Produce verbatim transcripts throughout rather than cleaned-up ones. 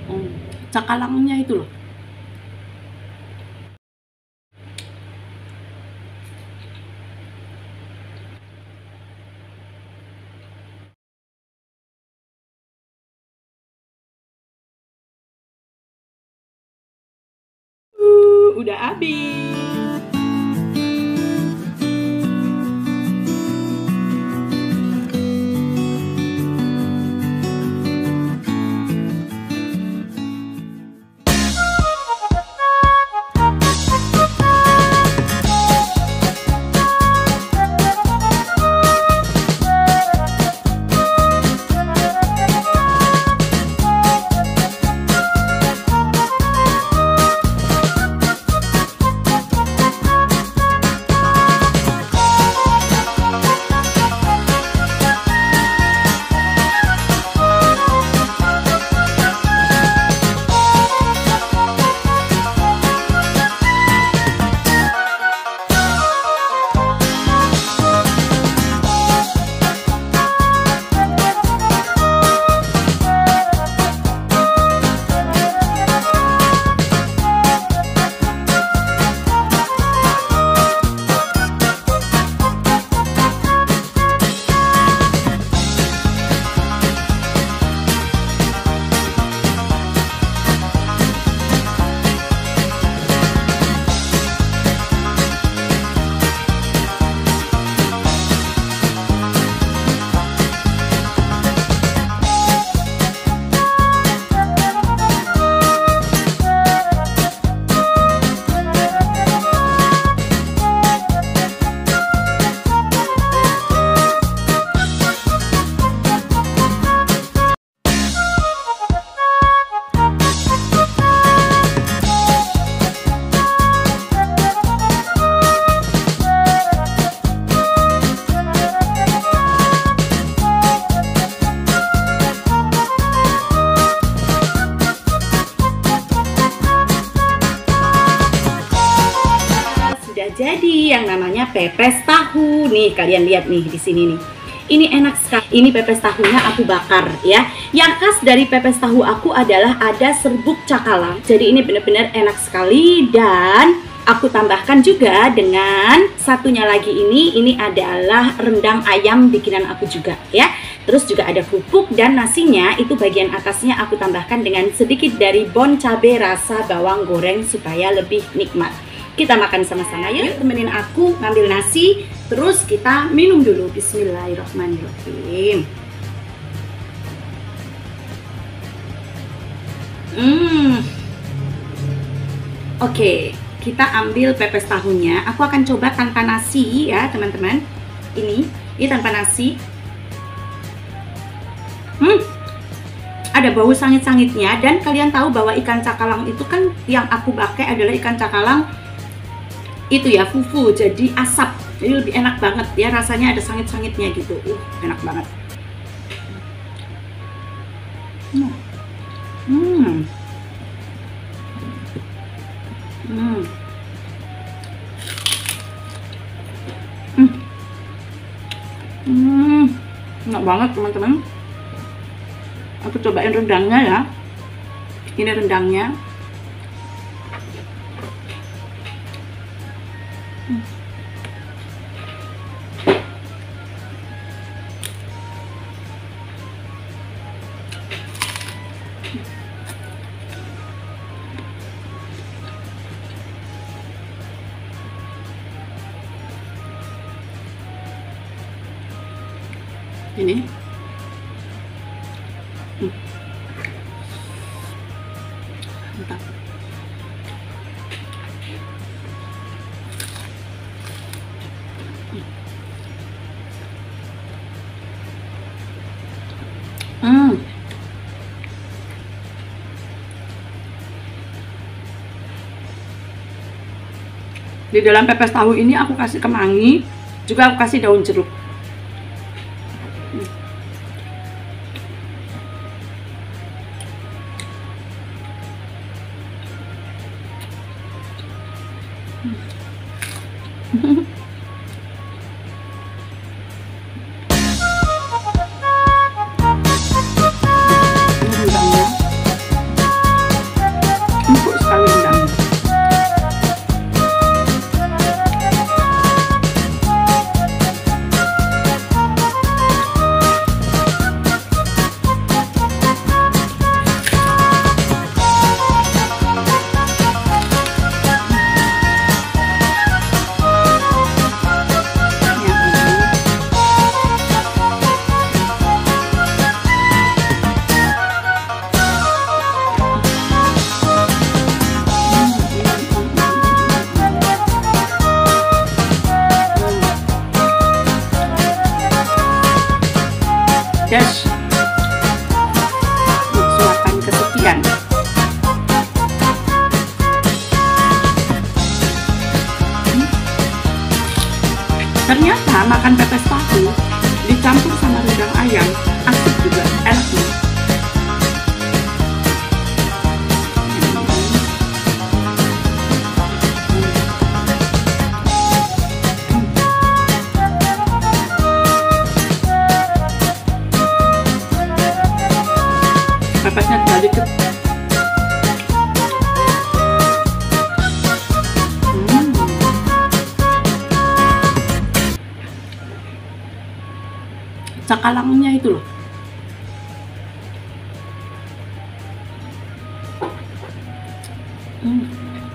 Hmm, cakalangnya itu loh. Uh, udah habis. Jadi yang namanya pepes tahu nih, kalian lihat nih di sini nih. Ini enak sekali. Ini pepes tahunya aku bakar ya. Yang khas dari pepes tahu aku adalah ada serbuk cakalang. Jadi ini benar-benar enak sekali, dan aku tambahkan juga dengan satunya lagi ini. Ini adalah rendang ayam bikinan aku juga ya. Terus juga ada kerupuk, dan nasinya itu bagian atasnya aku tambahkan dengan sedikit dari bon cabe rasa bawang goreng supaya lebih nikmat. Kita makan sama-sama yuk. Temenin aku ngambil nasi, terus kita minum dulu. Bismillahirrahmanirrahim. Hmm. Oke, kita ambil pepes tahunya. Aku akan coba tanpa nasi ya teman-teman. Ini, ini tanpa nasi. Hmm. Ada bau sangit-sangitnya, dan kalian tahu bahwa ikan cakalang itu kan yang aku pakai adalah ikan cakalang itu ya, fufu, jadi asap, jadi lebih enak banget ya, rasanya ada sangit-sangitnya gitu. Uh, enak banget. Hmm. Hmm. Hmm. Hmm. Hmm. Enak banget teman-teman. Aku cobain rendangnya ya. Ini rendangnya. Hmm. Ini. Hmm. Mantap. Hmm. Di dalam pepes tahu ini aku kasih kemangi, juga aku kasih daun jeruk. Hmm. Karena makan pepes tahu dicampur sama rendang ayam asik juga, enak nih. Pepesnya tinggal dikit. Hmm. Cakalangnya itu loh. Hmm.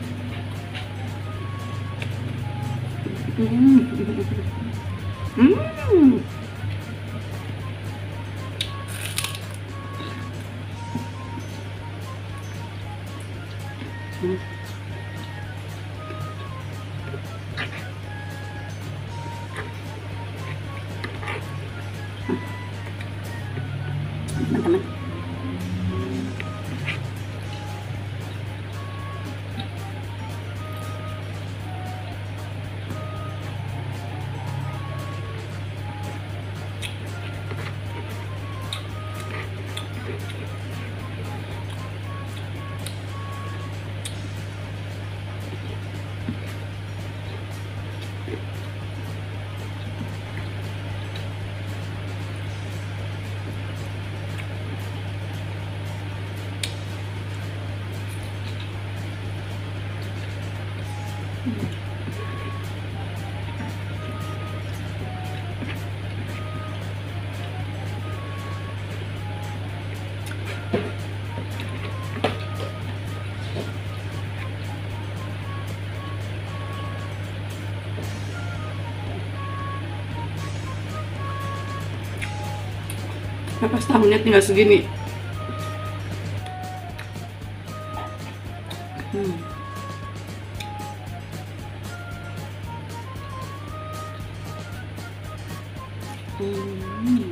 Hmm. Hmm. Hmm. Teman-teman, pepes tahunya tinggal segini. Hmm. Hmm.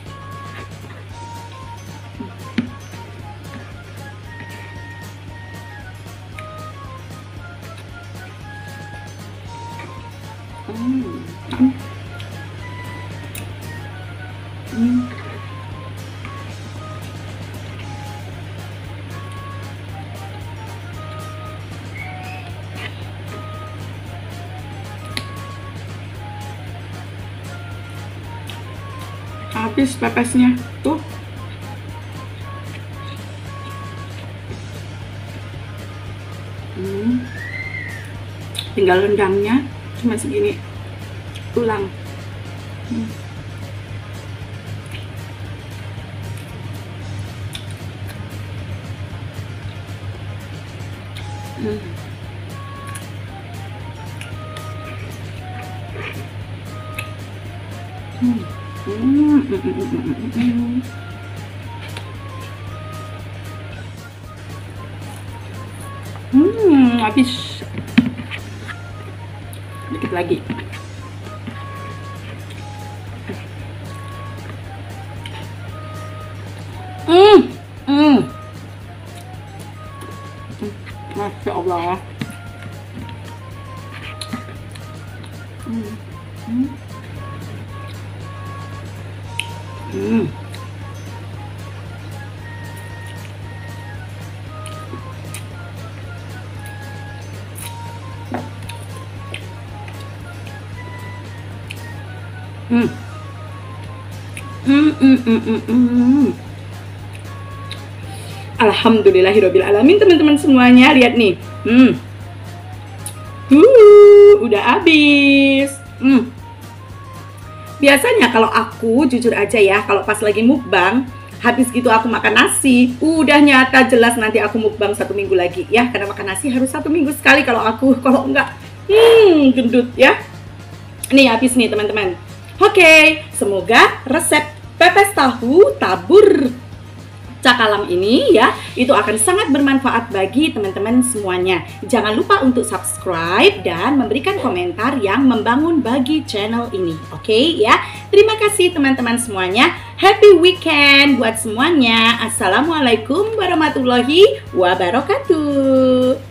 Hmm. Hmm. Habis pepesnya tuh. Hmm. Tinggal rendangnya cuma segini tulang. Hmm. Hmm. Hmm. Hmm. Hmm. Hmm. Habis. Dikit lagi. Hmm. Hmm. Masya Allah. Hmm. Hmm. Hmm. Hmm. Hmm. Hmm. Hmm. Hmm. Hmm. Alhamdulillahirobbilalamin, teman-teman semuanya, lihat nih. Hmm. Uh, udah habis. Hmm. Biasanya kalau aku jujur aja ya, kalau pas lagi mukbang, habis gitu aku makan nasi, udah nyata jelas nanti aku mukbang satu minggu lagi ya, karena makan nasi harus satu minggu sekali kalau aku, kalau enggak, hmm, gendut ya. Nih habis nih teman-teman. Oke, semoga resep pepes tahu tabur cakalang ini ya, itu akan sangat bermanfaat bagi teman-teman semuanya. Jangan lupa untuk subscribe dan memberikan komentar yang membangun bagi channel ini. Oke okay, ya. Terima kasih teman-teman semuanya. Happy weekend buat semuanya. Assalamualaikum warahmatullahi wabarakatuh.